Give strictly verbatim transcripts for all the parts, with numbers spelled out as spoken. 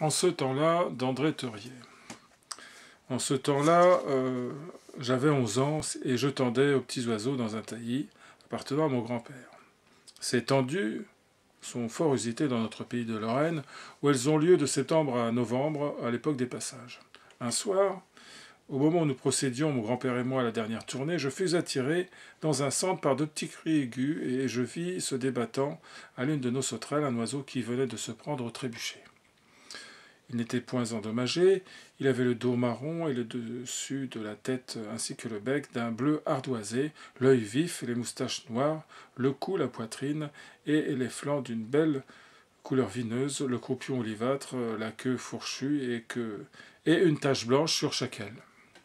En ce temps-là, d'André Theuriet. En ce temps-là, euh, j'avais onze ans et je tendais aux petits oiseaux dans un taillis appartenant à mon grand-père. Ces tendus sont fort usités dans notre pays de Lorraine, où elles ont lieu de septembre à novembre, à l'époque des passages. Un soir, au moment où nous procédions, mon grand-père et moi, à la dernière tournée, je fus attiré dans un centre par de petits cris aigus et je vis se débattant à l'une de nos sauterelles un oiseau qui venait de se prendre au trébuchet. Il n'était point endommagé, il avait le dos marron et le dessus de la tête ainsi que le bec d'un bleu ardoisé, l'œil vif et les moustaches noires, le cou, la poitrine et les flancs d'une belle couleur vineuse, le croupion olivâtre, la queue fourchue et, que... et une tache blanche sur chaque aile.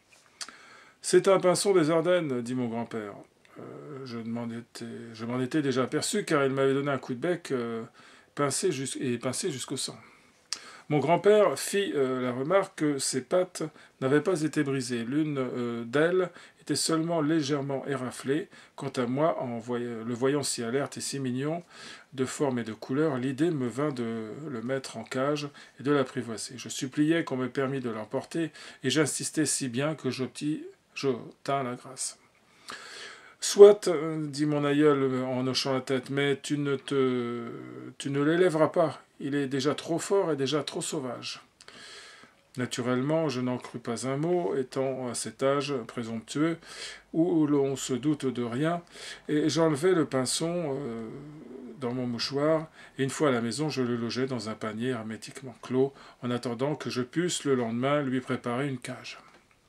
« C'est un pinson des Ardennes, dit mon grand-père. Euh, je m'en étais... étais déjà aperçu car il m'avait donné un coup de bec euh, pincé jus... et pincé jusqu'au sang. Mon grand-père fit euh, la remarque que ses pattes n'avaient pas été brisées. L'une euh, d'elles était seulement légèrement éraflée. Quant à moi, en voy le voyant si alerte et si mignon, de forme et de couleur, l'idée me vint de le mettre en cage et de l'apprivoiser. Je suppliais qu'on me permît de l'emporter, et j'insistais si bien que j'obtins la grâce. « Soit, dit mon aïeul en hochant la tête, mais tu ne, te... tu ne l'élèveras pas. Il est déjà trop fort et déjà trop sauvage. » Naturellement, je n'en crus pas un mot, étant à cet âge présomptueux où l'on se doute de rien, et j'enlevai le pinson euh, dans mon mouchoir, et une fois à la maison, je le logeai dans un panier hermétiquement clos, en attendant que je pusse le lendemain lui préparer une cage.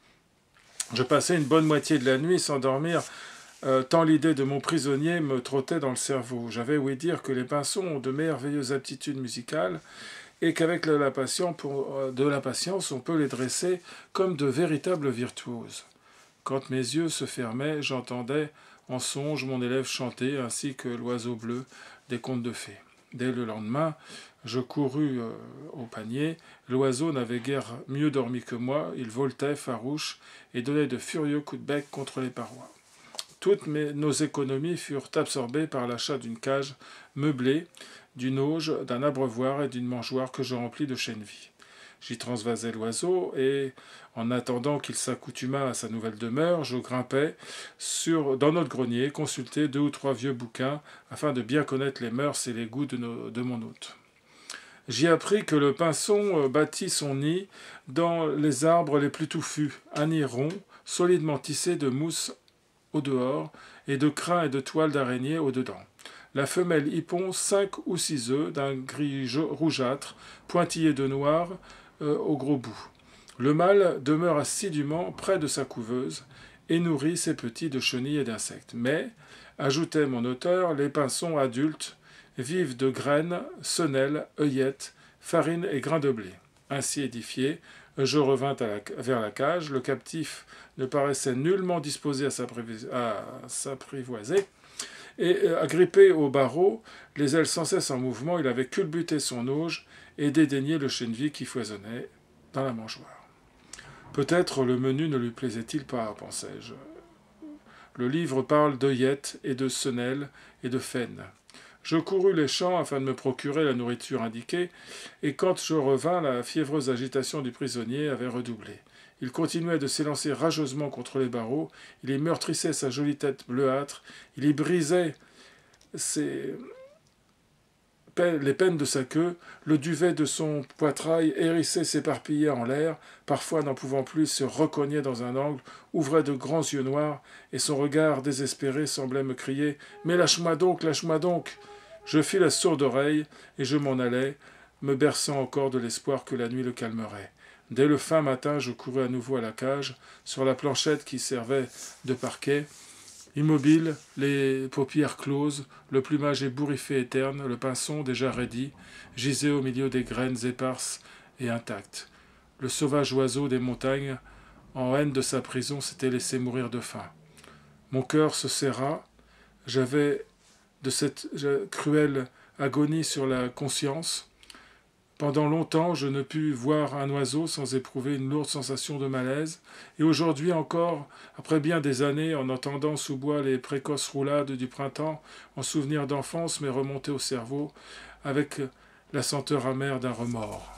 Je passai une bonne moitié de la nuit sans dormir, Euh, tant l'idée de mon prisonnier me trottait dans le cerveau. J'avais ouï dire que les pinsons ont de merveilleuses aptitudes musicales et qu'avec de la patience, pour, euh, de la patience, on peut les dresser comme de véritables virtuoses. Quand mes yeux se fermaient, j'entendais en songe mon élève chanter ainsi que l'oiseau bleu des contes de fées. Dès le lendemain, je courus euh, au panier. L'oiseau n'avait guère mieux dormi que moi. Il voletait farouche et donnait de furieux coups de bec contre les parois. Toutes mes, nos économies furent absorbées par l'achat d'une cage meublée, d'une auge, d'un abreuvoir et d'une mangeoire que je remplis de chènevis. J'y transvasai l'oiseau et, en attendant qu'il s'accoutumât à sa nouvelle demeure, je grimpais sur, dans notre grenier, consulter deux ou trois vieux bouquins afin de bien connaître les mœurs et les goûts de, nos, de mon hôte. J'y appris que le pinson bâtit son nid dans les arbres les plus touffus, un nid rond, solidement tissé de mousse au dehors, et de crin et de toile d'araignée au dedans. La femelle y pond cinq ou six œufs d'un gris rougeâtre, pointillés de noir euh, au gros bout. Le mâle demeure assidûment près de sa couveuse et nourrit ses petits de chenilles et d'insectes. Mais, ajoutait mon auteur, les pinsons adultes vivent de graines, senelles, œillettes, farine et grains de blé. Ainsi édifié, je revins à la, vers la cage. Le captif ne paraissait nullement disposé à s'apprivoiser, et agrippé au barreau, les ailes sans cesse en mouvement, il avait culbuté son auge et dédaigné le chènevis qui foisonnait dans la mangeoire. Peut-être le menu ne lui plaisait-il pas, pensai-je. Le livre parle d'œillettes et de senelles et de faines. Je courus les champs afin de me procurer la nourriture indiquée, et quand je revins, la fiévreuse agitation du prisonnier avait redoublé. Il continuait de s'élancer rageusement contre les barreaux, il y meurtrissait sa jolie tête bleuâtre, il y brisait ses... les peines de sa queue, le duvet de son poitrail hérissait s'éparpillait en l'air, parfois n'en pouvant plus se recognait dans un angle, ouvrait de grands yeux noirs, et son regard désespéré semblait me crier « Mais lâche-moi donc, lâche-moi donc !» Je fis la sourde oreille, et je m'en allai, me berçant encore de l'espoir que la nuit le calmerait. Dès le fin matin, je courus à nouveau à la cage, sur la planchette qui servait de parquet. Immobile, les paupières closes, le plumage ébouriffé et terne, le pinson, déjà raidi, gisait au milieu des graines éparses et intactes. Le sauvage oiseau des montagnes, en haine de sa prison, s'était laissé mourir de faim. Mon cœur se serra, j'avais de cette cruelle agonie sur la conscience. Pendant longtemps, je ne pus voir un oiseau sans éprouver une lourde sensation de malaise, et aujourd'hui encore, après bien des années, en entendant sous bois les précoces roulades du printemps, en souvenir d'enfance m'est remonté au cerveau, avec la senteur amère d'un remords.